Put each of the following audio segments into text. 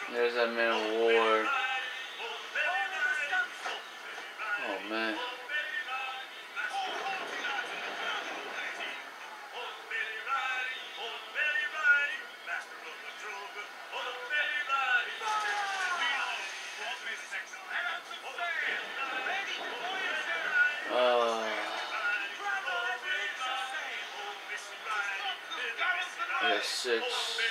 There's that Man of War. Oh man. I got 6.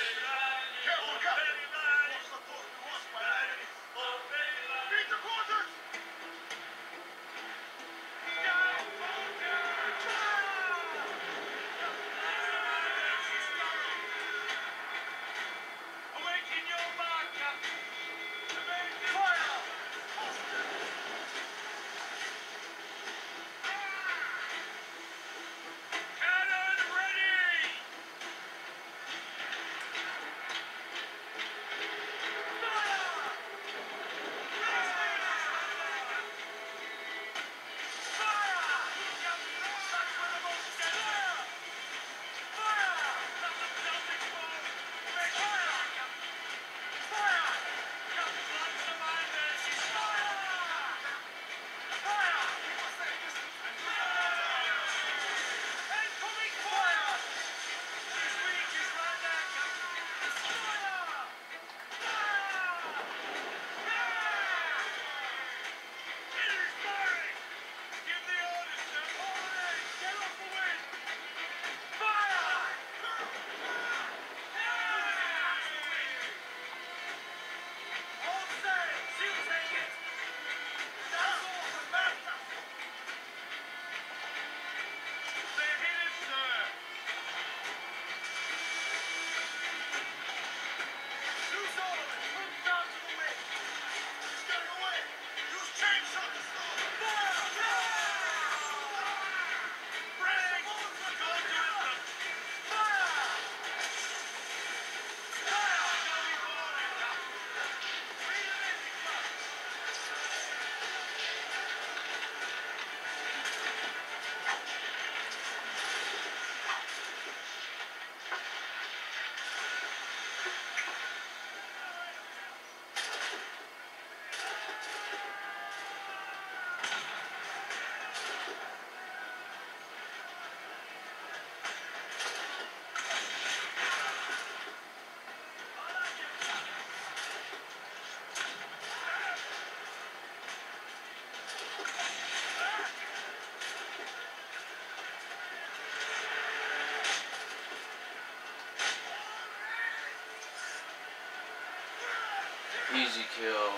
Easy kill.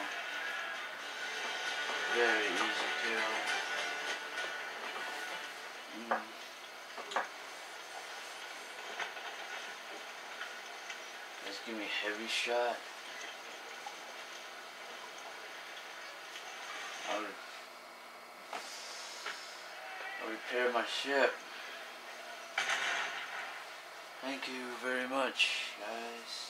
Very easy kill. Let's give me heavy shot. I'll repair my ship. Thank you very much, guys.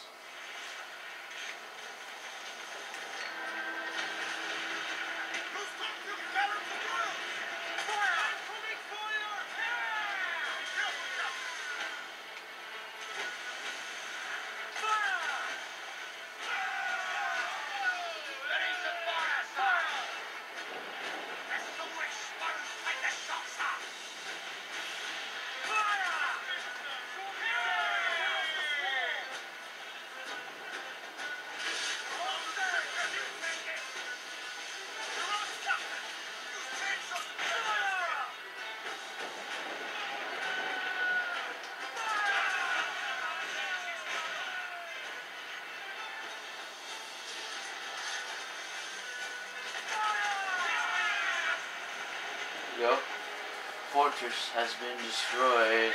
Yo, fortress has been destroyed.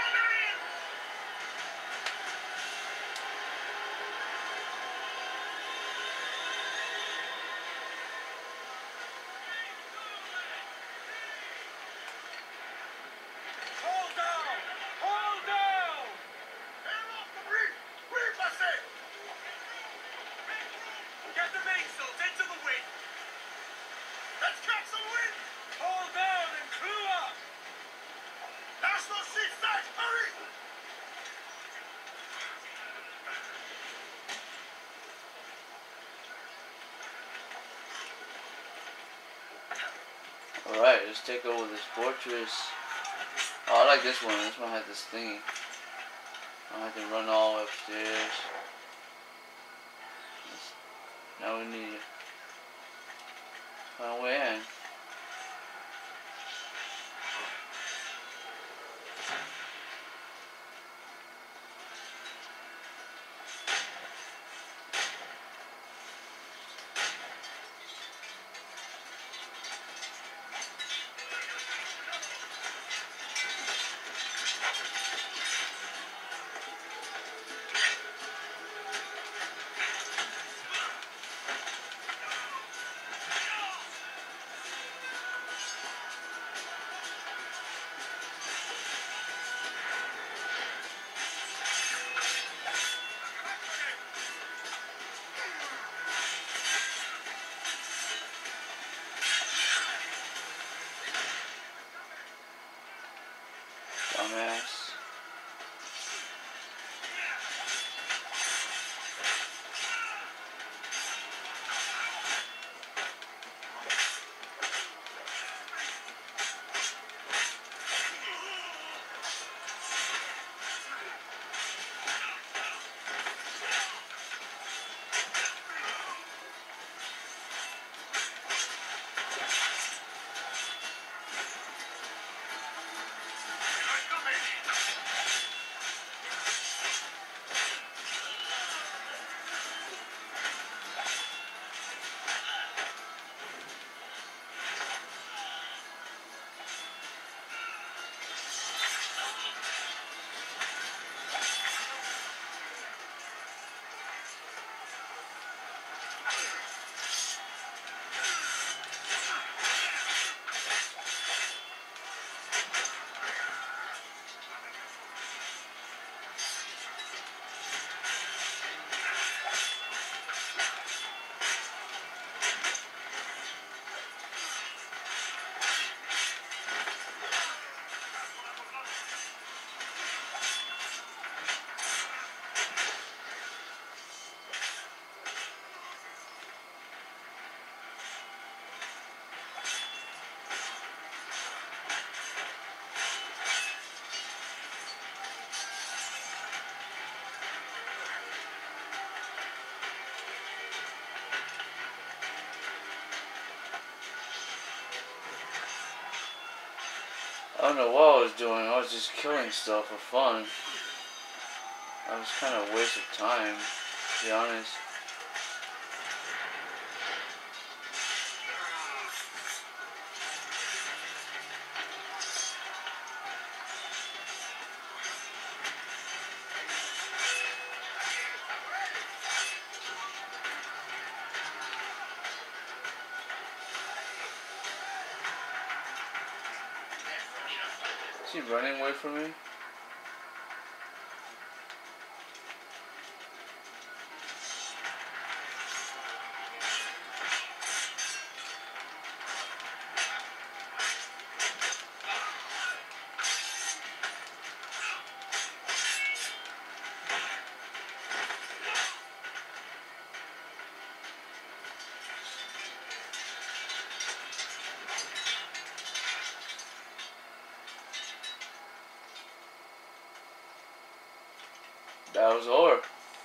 Hold down! Hold down! Air off the reef! Reef, I say! Get the mainsails into the wind! Let's catch some wind! Hold down and crew up! National Sea Alright, let's take over this fortress. Oh, I like this one. This one has this thingy. I don't have to run all the way upstairs. Now we need to find a way in. Dumbass. I don't know what I was doing. I was just killing stuff for fun. I was kind of a waste of time, to be honest. Is he running away from me? That was over.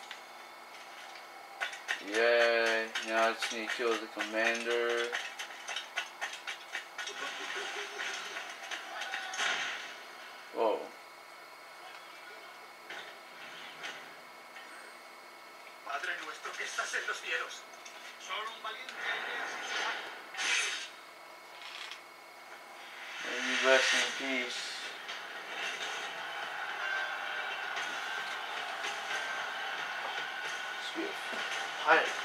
Yay. Now I just need to kill the commander. Whoa. Padre nuestro que estás en los cielos. Solo un valiente aldea sin su mano. May you rest in peace. This be a pirate.